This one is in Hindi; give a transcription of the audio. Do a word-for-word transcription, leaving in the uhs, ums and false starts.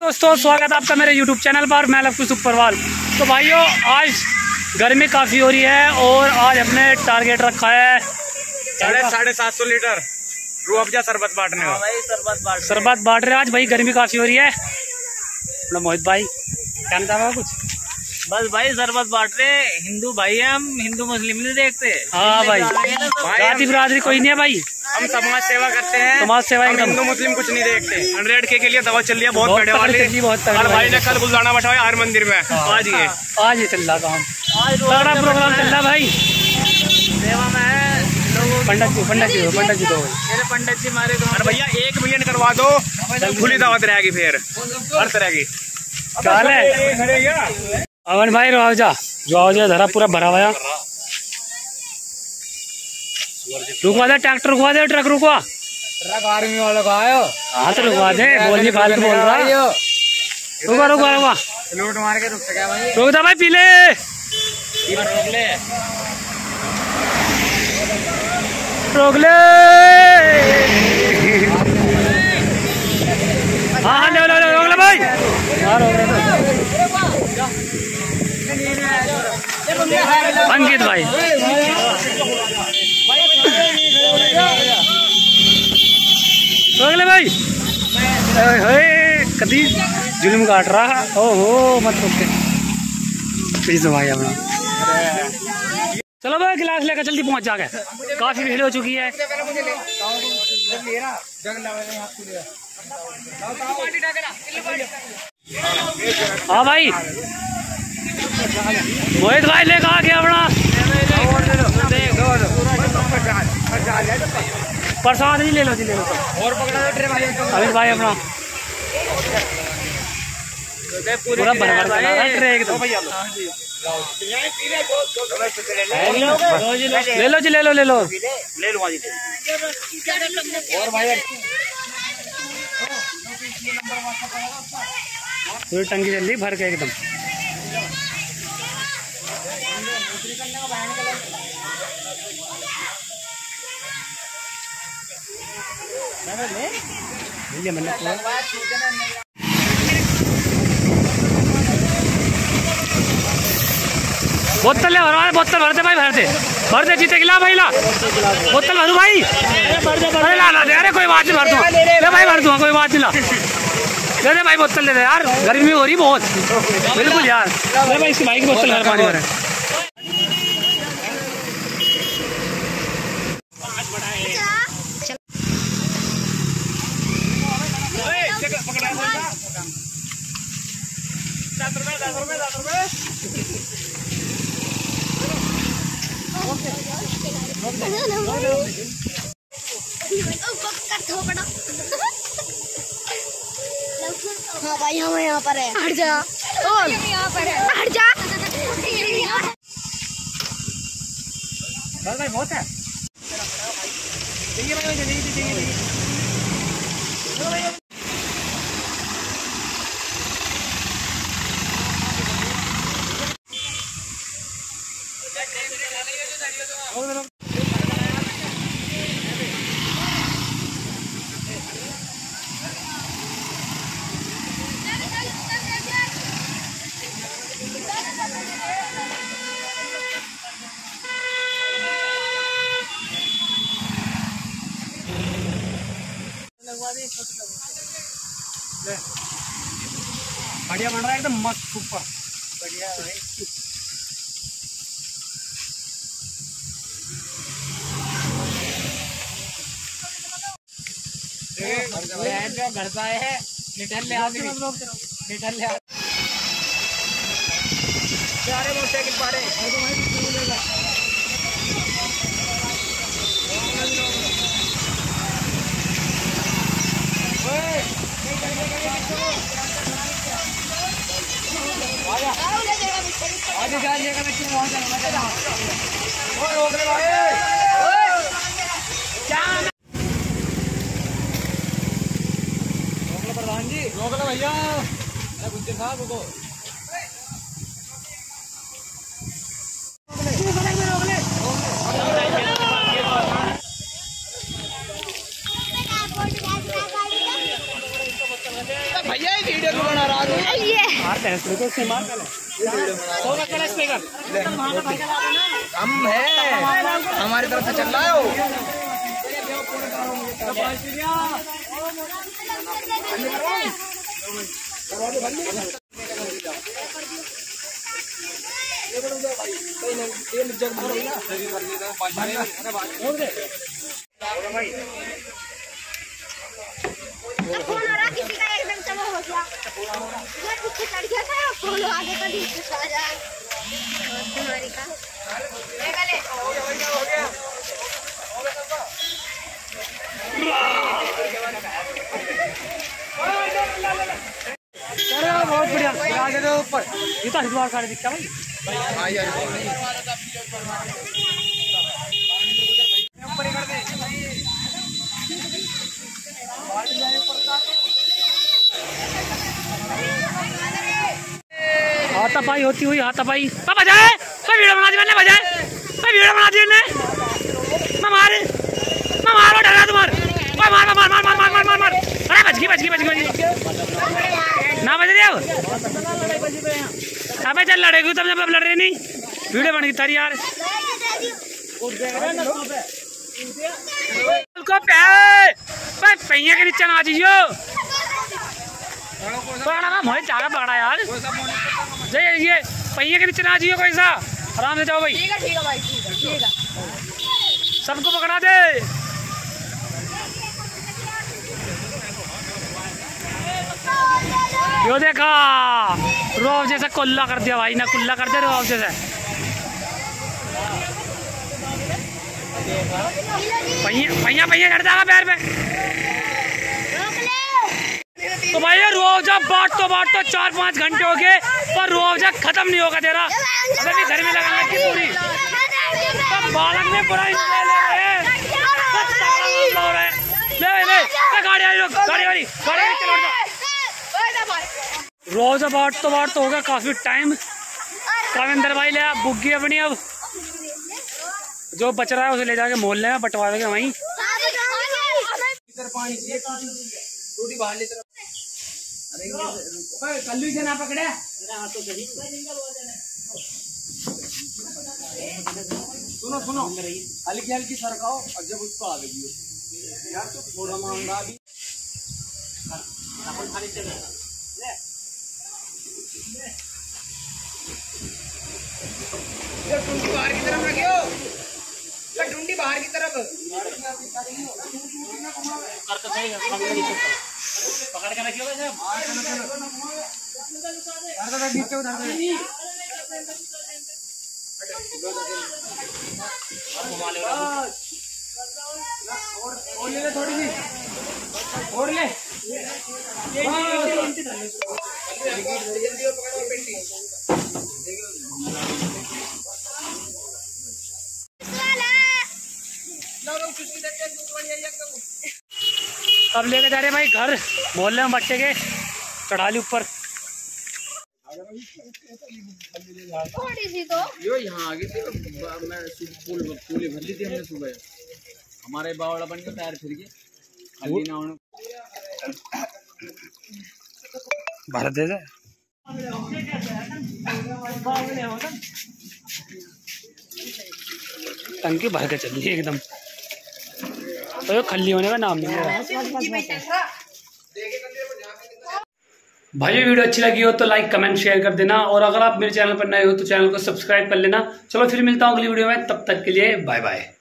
दोस्तों स्वागत है आपका मेरे यूट्यूब चैनल पर। मैं लक्ष्मी सुपरवाल। तो भाइयों आज गर्मी काफ़ी हो रही है और आज हमने टारगेट रखा है साढ़े साढ़े सात सौ लीटर रूह अफ़ज़ा शरबत बांटने का। शरबत बांट शरबत बांट रहे हैं आज भाई। गर्मी काफ़ी हो रही है। मतलब मोहित भाई कहना चाह रहा कुछ? बस भाई शरबत बांट रहे। हिंदू भाई है, हम हिंदू मुस्लिम नहीं देखते। हाँ भाई, जाति बिरादरी कोई नहीं है भाई। हम समाज सेवा करते हैं। समाज सेवा एकदम। हिंदू मुस्लिम कुछ नहीं देखते। हंड्रेड के के लिए दवा चल रही है बहुत बड़े वाली। बहुत और भाई ने कल गुलदाना बैठाया हर मंदिर में। आज ये आज ये चल रहा काम, तगड़ा प्रोग्राम चल रहा भाई। सेवा में है लोगों। पंडित जी पंडित जी पंडित जी तो मेरे पंडित जी हमारे गाँव। अरे भैया एक मिलियन करवा दो, खुली दावत रहेगी फिर हर तरह की। चाल है अवन भाई रुआवजा रुआवजा धरा पूरा भरा हुआ। रुकवा दे ट्रैक्टर, रुकवा दे ट्रक, रुकवा ट्रक आर्मी वालों का आयो। हाँ तो रुकवा दे, बोल नहीं फालतू बोल रहा। रुकवा रुकवा रुकवा लूट मार के रुक सका भाई। रुक जा भाई, पीले रोक ले रोक ले। हाँ हाँ ले ले रोक ले भाई। हाँ रोक ले अंकित भाई। रोक ले भाई। कभी जुल्म काट रहा। ओहो मत रोके प्लीज भाई अपना। चलो भाई गिलास लेकर जल्दी पहुंच जाके, काफी भीड़ हो चुकी है। हाँ भाई मोहित भाई लेकर आ गया अपना प्रसाद। नहीं ले लो जी ले लो और अमित भाई अपना पूरा भर भर चला रहा ट्रे एकदम। ले लो जी ले लो ले लो ले लो और भाई पूरी टंकी जल्दी भर के एकदम। बोतल ले भरवा, बोतल भरते भाई भरते भरते जीते गिला भाई ला बोतल भरू भाई। अरे ला ला दे, अरे कोई बात नहीं भर दूंगा ले भाई, भर दूंगा कोई बात नहीं। ला दे दे भाई बोतल ले दे यार, गर्मी हो रही बहुत बिल्कुल यार। अरे भाई इसकी भाई की बोतल भर पानी भरे। हाँ भाई हम यहाँ पर है। हट जा और यहाँ पर है। हट जा भाई बहुत है। बढ़िया बन रहा है एकदम मस्त सुपर बढ़िया भाई। घर से आए हैं निकल ले आगे निकल ले सारे मोटरसाइकिल पारे। आगे जाइएगा बच्चे वहाँ जाना और रोक ले भाई। क्या रोक लो प्रधान जी, रोक लो भैया। गुज्जर साहब रुको। भैया वीडियो बनाना लिए मारते हैं इसको, इससे मार कर सौ का कलश पे कर हम है हमारी तरफ से चल रहा है वो। फोन आ रहा किसी का एकदम से वो हो गया ये पीछे चढ़ गया था फोन आगे का भी आ जाए तुम्हारी का ले गले हो गया अरे बहुत बढ़िया आगे तो ऊपर इतना हिजवार काट दिखता भाई हाथापाई होती हुई हाथापाई बजाए वीडियो बना दी मैंने बजाए वीडियो बना दी मैंने मैं मार मैं मारो डरा तुम्हार मार मार मार मार मार मार मार मार अरे बच गई बच गई बच गई ना बज रहे हो अबे चल लड़ेगी तब जब लड़ रही नहीं वीडियो बन गई तारी यार को पे पहिया के नीचे ना जाइयो पकड़ा ना मोहे जागा पकड़ा यार ये ये पहिए के नीचे ना जाइयो कोई सा आराम से जाओ भाई ठीक है ठीक है भाई ठीक है सबको पकड़ा दे यो देखा रोब जैसा कुल्ला कर दिया भाई ना कुल्ला कर दे रोब जैसा पहिया पहिया पहिया चढ़ जाएगा पैर पे तो भाई ये रुआवजा बाट तो बाट तो चार पाँच घंटे हो गए पर रुआवजा खत्म नहीं होगा तेरा अबे भी घर में लगाने की पूरी तो बालक में पूरा इंजॉय ले रहे हैं ले ले गाड़ी वाली गाड़ी वाली गाड़ी वाली चलो रुआवजा बाट तो बाट तो होगा काफी टाइम काविंदर भाई ले बुग्गी अपनी अब जो बच रहा है उसे ले जाके मोहल्ले में बंटवा देंगे वहीं टूटी बाहर ले कल्लू से ना पकड़े सुनो सुनो हल्की हल्की सरकाओ और जब उसको आ गई यार तो थोड़ा महंगा भी टूटी बाहर की तरफ रखियो टूटी बाहर की तरफ पकड़ के रखियो और ले थोड़ी सी और ले अब लेके जा रहे भाई घर मोहल्ले में बच्चे के चढ़ाली ऊपर थोड़ी सी तो यो यहाँ आगे थी मैं पूल पूले भर ली थी हमने सुबह हमारे बावड़ा बन के टायर फिर गए खाली ना होने भर दे दे टंकी भर के चल रही है एकदम तो खल्ली होने का नाम नहीं है। भाई वीडियो अच्छी लगी हो तो लाइक कमेंट शेयर कर देना और अगर आप मेरे चैनल पर नए हो तो चैनल को सब्सक्राइब कर लेना। चलो फिर मिलता हूँ अगली वीडियो में, तब तक के लिए बाय बाय।